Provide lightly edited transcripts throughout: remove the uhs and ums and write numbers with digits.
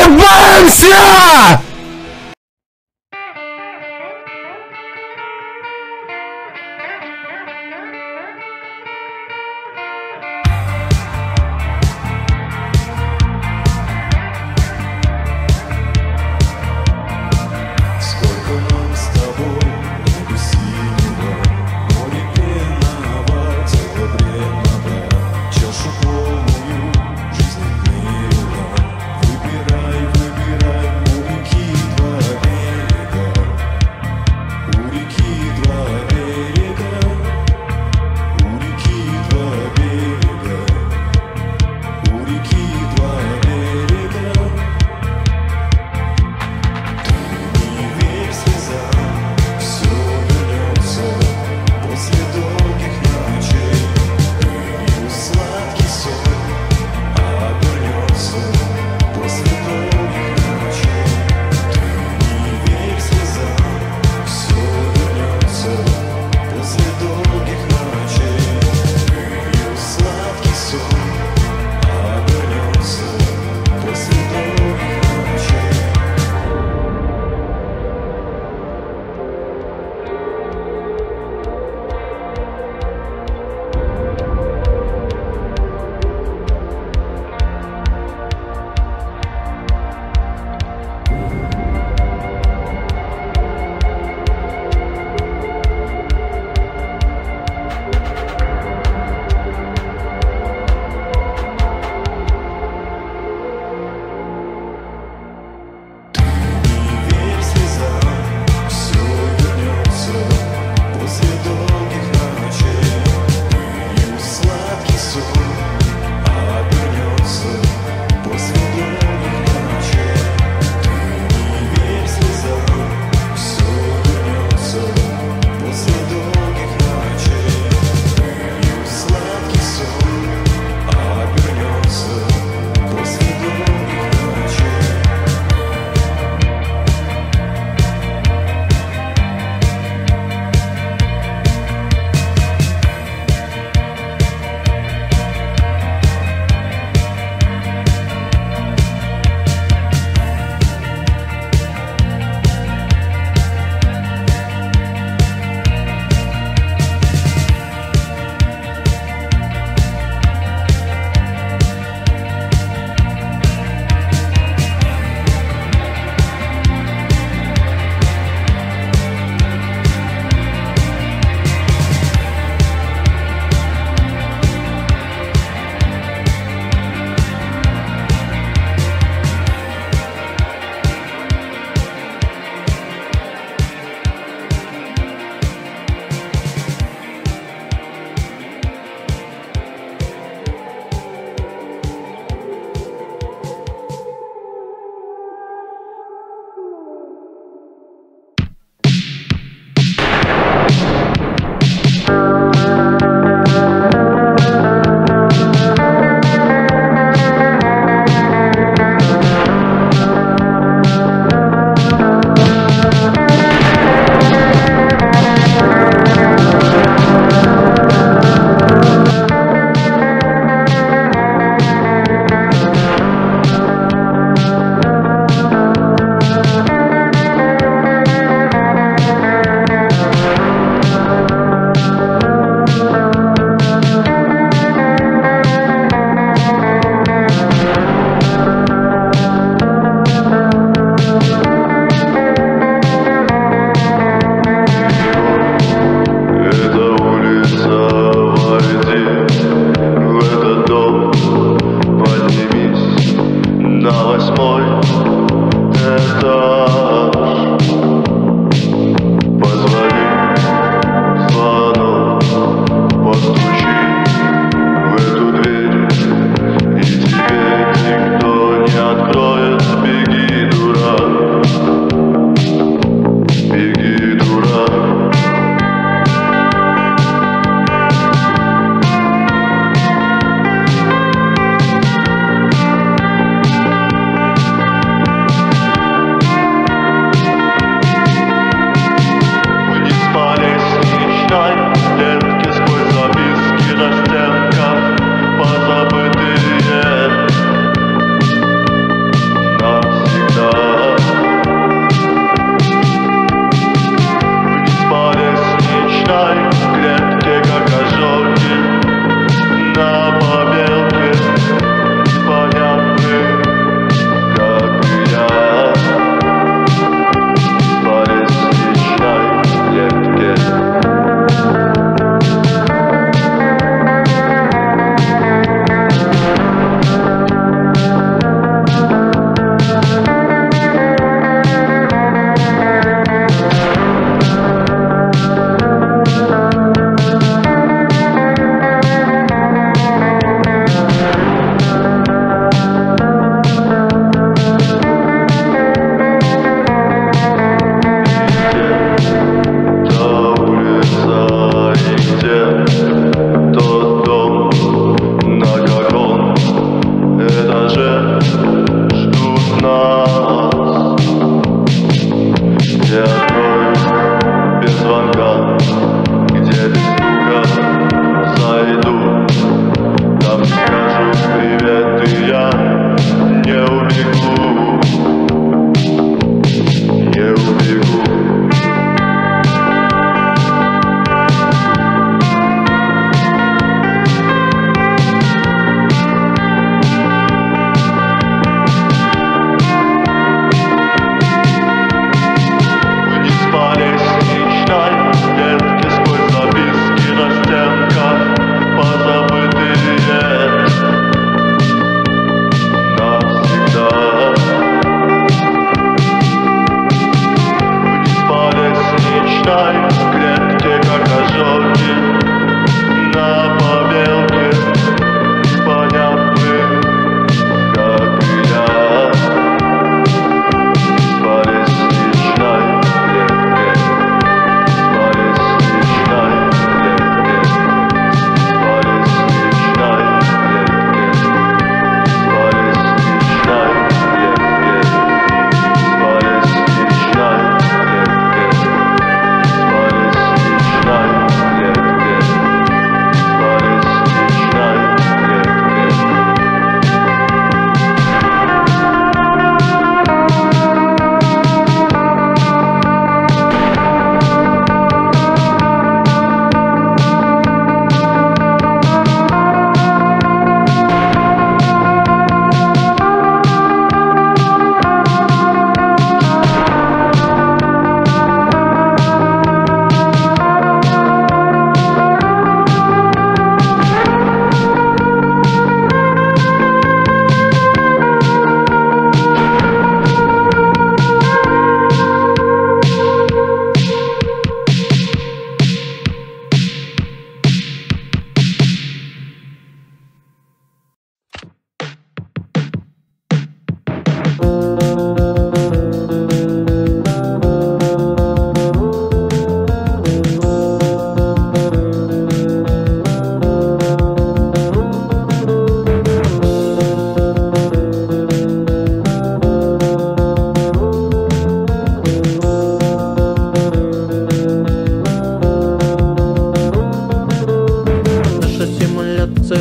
Ебаемся! Выбирай, мой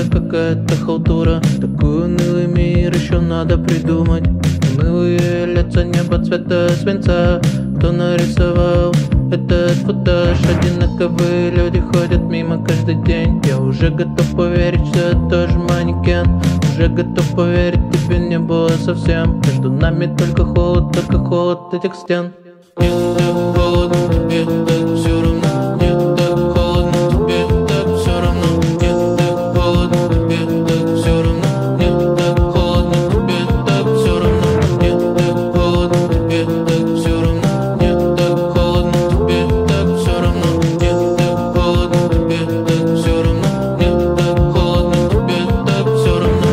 какая-то халтура. Такой унылый мир еще надо придумать. Унылые лица, небо цвета свинца. Кто нарисовал этот футаж? Одинаковые люди ходят мимо каждый день. Я уже готов поверить, что я тоже манекен. Уже готов поверить, тебя не было совсем. Между нами только холод этих стен. Мне так холодно, тебе так все равно. Мне так холодно, тебе так все равно. Мне так холодно, тебе так все равно. Мне так холодно, тебе так все равно. Мне так холодно, тебе так все равно. Мне так холодно, тебе так все равно. Мне так холодно, тебе так все равно. Мне так холодно, тебе так все равно.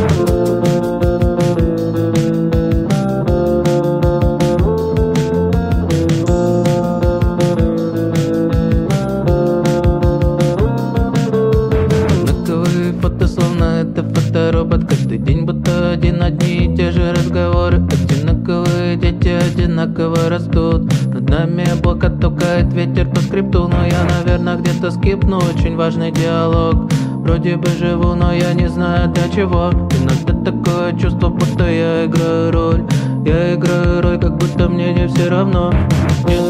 Словно это фоторобот. Каждый день будто одни и те же разговоры. Одинаковые дети одинаково растут. Над нами облако толкает ветер по скрипту. Но я, наверное, где-то скипну очень важный диалог. Вроде бы живу, но я не знаю для чего. Иногда такое чувство, будто я играю роль. Я играю роль, как будто мне не все равно. Мне